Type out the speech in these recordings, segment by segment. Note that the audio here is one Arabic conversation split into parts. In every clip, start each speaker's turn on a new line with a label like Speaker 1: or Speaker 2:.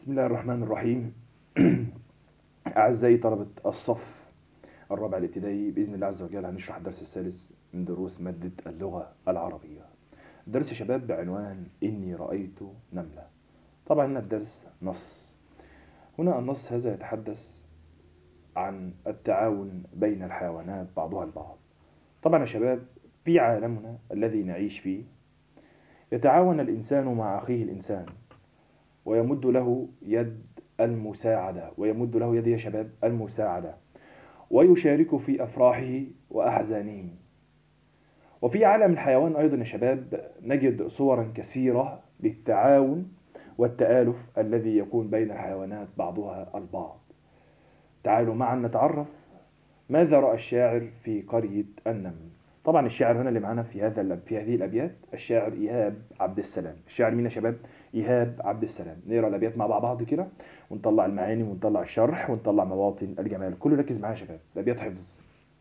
Speaker 1: بسم الله الرحمن الرحيم. أعزائي طلبة الصف الرابع الابتدائي، بإذن الله عز وجل هنشرح الدرس الثالث من دروس مادة اللغة العربية. درس شباب بعنوان إني رأيت نملة. طبعا هنا الدرس نص. هنا النص هذا يتحدث عن التعاون بين الحيوانات بعضها البعض. طبعا يا شباب، في عالمنا الذي نعيش فيه يتعاون الإنسان مع أخيه الإنسان ويمد له يد المساعدة، ويمد له يد يا شباب المساعدة، ويشارك في أفراحه وأحزانه. وفي عالم الحيوان أيضا يا شباب نجد صورا كثيرة للتعاون والتآلف الذي يكون بين الحيوانات بعضها البعض. تعالوا معا نتعرف ماذا رأى الشاعر في قرية النمل. طبعا الشاعر هنا اللي معانا في هذه الأبيات الشاعر إيهاب عبد السلام. الشاعر مين يا شباب؟ إيهاب عبد السلام. نقرأ الأبيات مع بعض كده ونطلع المعاني ونطلع الشرح ونطلع مواطن الجمال. كله ركز معايا يا شباب، الأبيات حفظ.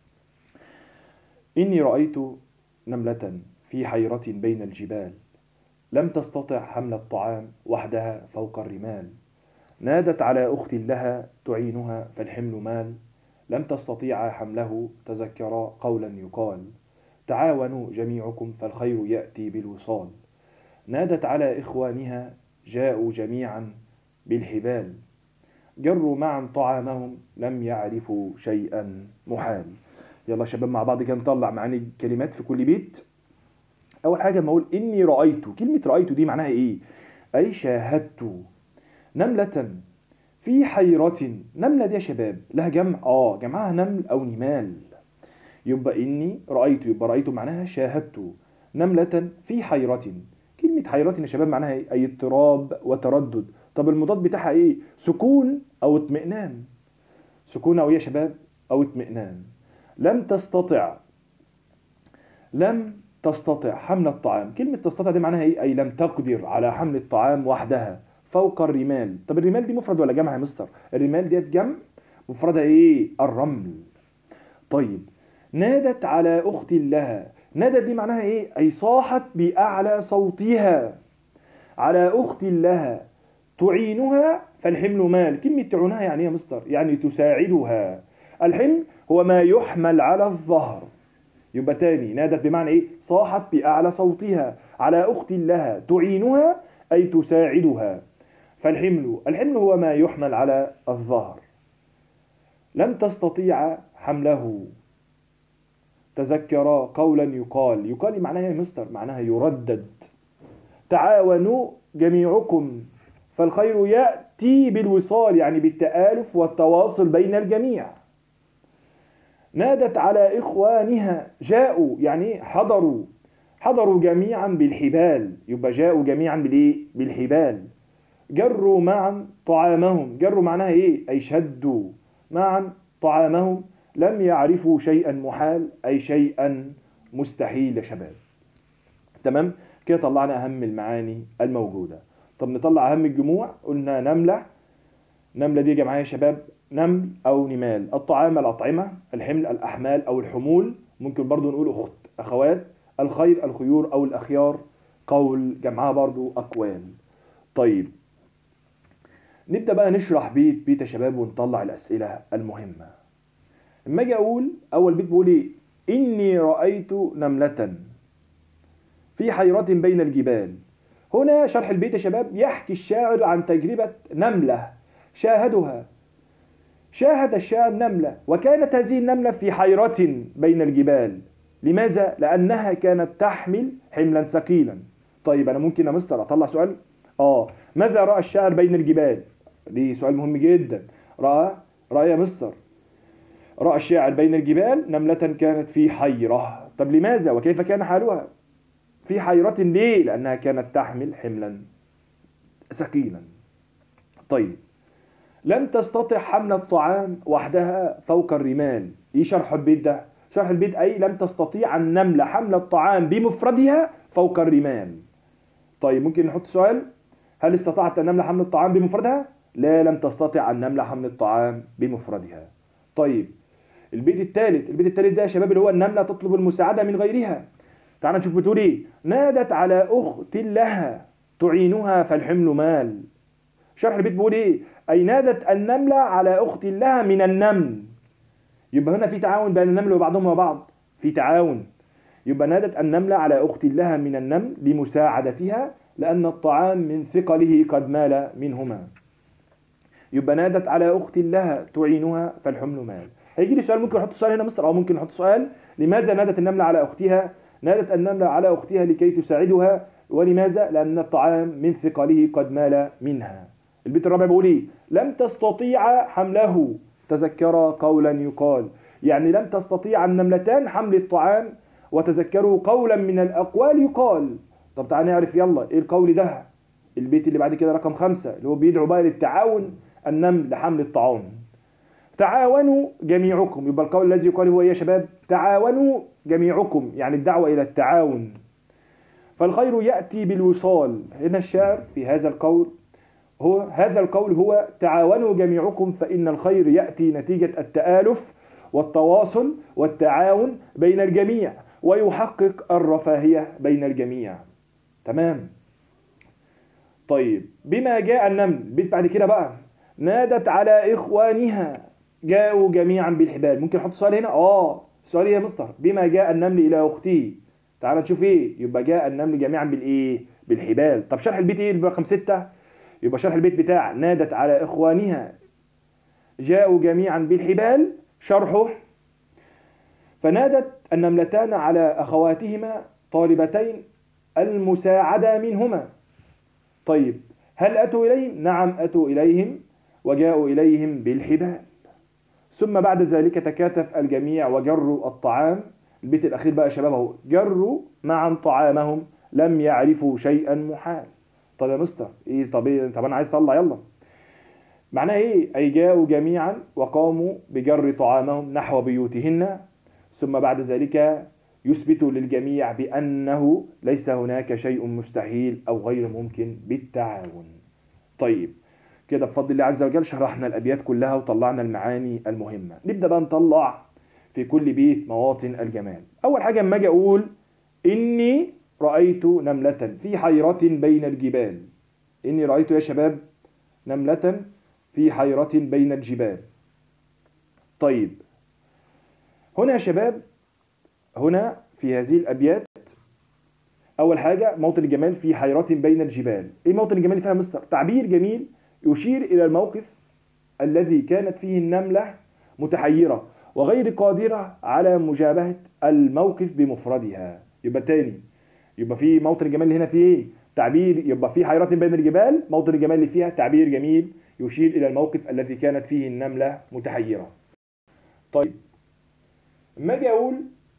Speaker 1: إني رأيت نملة في حيرة بين الجبال، لم تستطع حمل الطعام وحدها فوق الرمال. نادت على أخت لها تعينها فالحمل مال، لم تستطيع حمله تذكرا قولا يقال. تعاونوا جميعكم فالخير يأتي بالوصال. نادت على إخوانها جاءوا جميعا بالحبال، جروا معا طعامهم لم يعرفوا شيئا محال. يلا شباب مع بعض كده نطلع معاني كلمات في كل بيت. أول حاجة ما أقول إني رأيت، كلمة رأيت دي معناها إيه؟ أي شاهدت نملة في حيرة. نملة دي يا شباب لها جمع؟ جمعها نمل أو نمال. يبقى إني رأيت، يبقى رأيت معناها شاهدت نملة في حيرة. كلمة حيرة يا شباب معناها إيه؟ أي اضطراب وتردد. طب المضاد بتاعها إيه؟ سكون أو اطمئنان. سكون أو إيه يا شباب؟ أو اطمئنان. لم تستطع حمل الطعام. كلمة تستطع دي معناها إيه؟ أي لم تقدر على حمل الطعام وحدها فوق الرمال. طب الرمال دي مفرد ولا جمع يا مستر؟ الرمال ديت جمع، مفردها إيه؟ الرمل. طيب نادت على أخت لها. نادت دي معناها إيه؟ أي صاحت بأعلى صوتها على أخت لها تعينها فالحمل مال. كلمة تعينها يعني إيه يا مستر؟ يعني تساعدها. الحمل هو ما يحمل على الظهر. يبقى تاني، نادت بمعنى إيه؟ صاحت بأعلى صوتها على أخت لها تعينها أي تساعدها. الحمل هو ما يحمل على الظهر. لم تستطيع حمله تذكرا قولا يقال. يقال معناها يا مستر؟ معناها يردد. تعاونوا جميعكم فالخير يأتي بالوصال، يعني بالتآلف والتواصل بين الجميع. نادت على إخوانها جاءوا، يعني حضروا جميعا بالحبال. يبقى جاءوا جميعا بالإيه؟ بالحبال. جروا معا طعامهم. جروا معناها إيه؟ أي شدوا معا طعامهم لم يعرفوا شيئا محال، أي شيئا مستحيل يا شباب. تمام كده طلعنا أهم المعاني الموجودة. طب نطلع أهم الجموع. قلنا نملة دي جمعها يا شباب نمل أو نمال. الطعام الأطعمة، الحمل الأحمال أو الحمول، ممكن برضو نقول أخوات. الخير الخيور أو الأخيار، قول جمعها برضو أقوال. طيب نبدأ بقى نشرح بيت يا شباب ونطلع الأسئلة المهمة. لما أجي أقول أول بيت بقول إيه؟ إني رأيت نملة في حيرة بين الجبال. هنا شرح البيت يا شباب يحكي الشاعر عن تجربة نملة شاهد الشاعر نملة، وكانت هذه النملة في حيرة بين الجبال. لماذا؟ لأنها كانت تحمل حملا ثقيلا. طيب أنا ممكن يا مستر أطلع سؤال؟ ماذا رأى الشاعر بين الجبال؟ دي سؤال مهم جدا. رأى يا مستر، رأى الشاعر بين الجبال نملة كانت في حيرة. طب لماذا وكيف كان حالها في حيرة؟ ليه؟ لأنها كانت تحمل حملا ثقيلا. طيب لم تستطع حمل الطعام وحدها فوق الرمال. ايه شرح البيت ده؟ شرح البيت أي لم تستطيع النملة حمل الطعام بمفردها فوق الرمال. طيب ممكن نحط سؤال، هل استطاعت النملة حمل الطعام بمفردها؟ لا، لم تستطع النملة حمل الطعام بمفردها. طيب البيت الثالث ده يا شباب اللي هو النملة تطلب المساعدة من غيرها. تعال نشوف بتقول ايه. نادت على أخت لها تعينها فالحمل مال. شرح البيت بيقول ايه؟ اي نادت النمله على اخت لها من النمل. يبقى هنا في تعاون بين النمل وبعضهم وبعض، في تعاون. يبقى نادت النمله على اخت لها من النمل لمساعدتها لان الطعام من ثقله قد مال منهما. يبقى نادت على اخت لها تعينها فالحمل مال. هيجي لي سؤال، ممكن نحط سؤال هنا مستر، او ممكن نحط سؤال: لماذا نادت النمله على اختها؟ نادت النمله على اختها لكي تساعدها، ولماذا؟ لان الطعام من ثقله قد مال منها. البيت الرابع بيقول ايه؟ لم تستطيع حمله، تذكر قولا يقال. يعني لم تستطيع النملتان حمل الطعام، وتذكروا قولا من الاقوال يقال. طب تعالى نعرف يلا ايه القول ده. البيت اللي بعد كده رقم 5 اللي هو بيدعو بقى للتعاون النمل لحمل الطعام. تعاونوا جميعكم، يبقى القول الذي يقال هو ايه يا شباب؟ تعاونوا جميعكم، يعني الدعوة إلى التعاون. فالخير يأتي بالوصال. هنا الشاعر في هذا القول هو تعاونوا جميعكم، فإن الخير يأتي نتيجة التآلف والتواصل والتعاون بين الجميع، ويحقق الرفاهية بين الجميع. تمام. طيب، بما جاء النمل، بيت بعد كده بقى: نادت على إخوانها جاءوا جميعا بالحبال. ممكن نحط سؤال هنا؟ السؤال ايه يا مستر؟ بما جاء النمل إلى أخته. تعال نشوف ايه. يبقى جاء النمل جميعا بالايه؟ بالحبال. طب شرح البيت ايه رقم 6؟ يبقى شرح البيت بتاع نادت على إخوانها جاءوا جميعا بالحبال، شرحه: فنادت النملتان على أخواتهما طالبتين المساعدة منهما. طيب، هل أتوا إليهم؟ نعم أتوا إليهم وجاءوا إليهم بالحبال. ثم بعد ذلك تكاتف الجميع وجروا الطعام. البيت الأخير بقى يا شباب اهو: جروا معا طعامهم لم يعرفوا شيئا محال. طب يا مستر ايه؟ طب انا عايز اطلع يلا. معناها ايه؟ اي جاءوا جميعا وقاموا بجر طعامهم نحو بيوتهن، ثم بعد ذلك يثبت للجميع بأنه ليس هناك شيء مستحيل أو غير ممكن بالتعاون. طيب كده بفضل الله عز وجل شرحنا الأبيات كلها وطلعنا المعاني المهمة. نبدأ بقى نطلع في كل بيت مواطن الجمال. أول حاجة اما أجي أقول إني رأيت نملة في حيرة بين الجبال. إني رأيت يا شباب نملة في حيرة بين الجبال. طيب هنا يا شباب، هنا في هذه الأبيات أول حاجة موطن الجمال في حيرة بين الجبال. إيه موطن الجمال فيها مستر؟ تعبير جميل يشير إلى الموقف الذي كانت فيه النملة متحيرة وغير قادرة على مجابهة الموقف بمفردها. يبقى تاني، يبقى في موطن الجمال اللي هنا فيه إيه؟ تعبير. يبقى في حيرة بين الجبال، موطن الجمال اللي فيها تعبير جميل يشير إلى الموقف الذي كانت فيه النملة متحيرة. طيب ما أجي أقول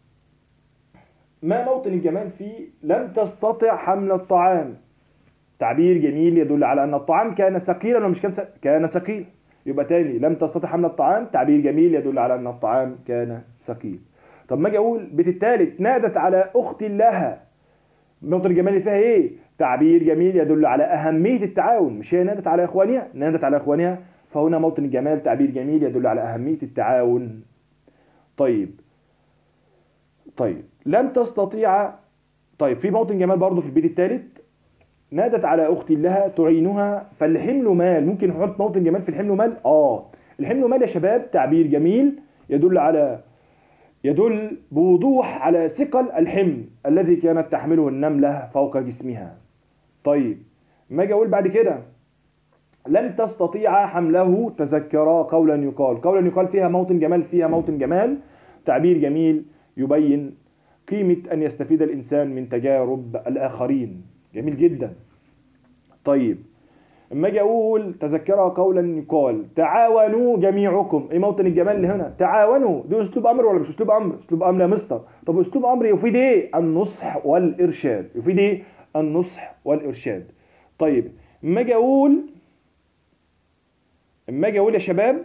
Speaker 1: ما موطن الجمال فيه لم تستطع حمل الطعام، تعبير جميل يدل على أن الطعام كان ثقيلا ولا مش كان ثقيل. يبقى تاني لم تستطع حمل الطعام، تعبير جميل يدل على أن الطعام كان ثقيل. طب ما أجي أقول بيت الثالث نادت على أخت لها، موطن الجمال اللي فيها إيه؟ تعبير جميل يدل على أهمية التعاون. مش هي نادت على إخوانها؟ نادت على إخوانها، فهنا موطن الجمال تعبير جميل يدل على أهمية التعاون. طيب لن تستطيع. طيب في موطن جمال برضو في البيت الثالث نادت على أخت لها تعينها فالحمل مال. ممكن نحط موطن جمال في الحمل مال؟ الحمل مال يا شباب تعبير جميل يدل بوضوح على ثقل الحمل الذي كانت تحمله النملة فوق جسمها. طيب ما اجي اقول بعد كده لن تستطيع حمله، تذكرا قولا يقال. قولا يقال فيها موطن جمال تعبير جميل يبين قيمة أن يستفيد الإنسان من تجارب الآخرين. جميل جدا. طيب اما اجي اقول تذكرا قولا يقال تعاونوا جميعكم. ايه موطن الجمال اللي هنا؟ تعاونوا، دي اسلوب امر ولا مش اسلوب امر؟ اسلوب امر يا مستر. طب اسلوب امر يفيد ايه؟ النصح والارشاد. يفيد ايه؟ النصح والارشاد. طيب اما اجي اقول يا شباب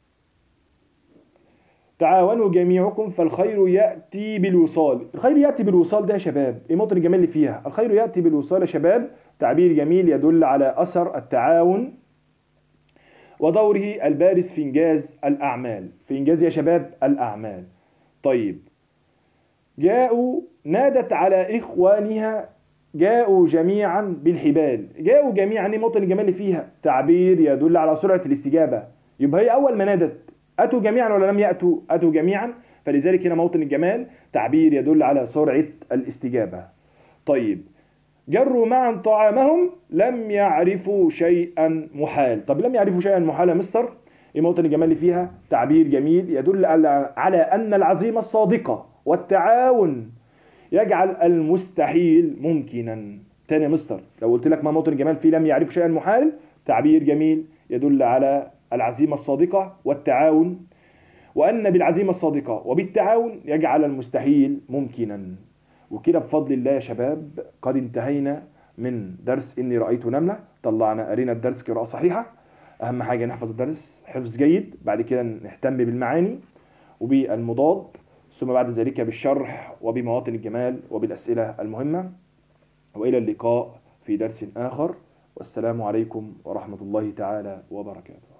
Speaker 1: تعاونوا جميعكم فالخير يأتي بالوصال. الخير يأتي بالوصال ده يا شباب ايه موطن الجمال اللي فيها؟ الخير يأتي بالوصال يا شباب تعبير جميل يدل على أثر التعاون ودوره البارز في إنجاز الأعمال. في إنجاز يا شباب الأعمال. طيب جاءوا نادت على إخوانها جاءوا جميعا بالحبال. جاءوا جميعا، ايه موطن الجمال اللي فيها؟ تعبير يدل على سرعة الاستجابة. يبقى هي أول ما نادت أتوا جميعا ولا لم يأتوا؟ أتوا جميعا، فلذلك هنا موطن الجمال تعبير يدل على سرعة الاستجابة. طيب جروا معا طعامهم لم يعرفوا شيئا محال. طب لم يعرفوا شيئا محال يا مستر، ايه موطن الجمال اللي فيها؟ تعبير جميل يدل على أن العزيمة الصادقة والتعاون يجعل المستحيل ممكنا. تاني يا مستر، لو قلت لك ما موطن الجمال في لم يعرفوا شيئا محال، تعبير جميل يدل على العزيمة الصادقة والتعاون، وأن بالعزيمة الصادقة وبالتعاون يجعل المستحيل ممكنا. وكده بفضل الله يا شباب قد انتهينا من درس إني رأيت نملة. طلعنا قرينا الدرس قراءة صحيحة. أهم حاجة نحفظ الدرس حفظ جيد، بعد كده نهتم بالمعاني وبالمضاد، ثم بعد ذلك بالشرح وبمواطن الجمال وبالأسئلة المهمة. وإلى اللقاء في درس آخر، والسلام عليكم ورحمة الله تعالى وبركاته.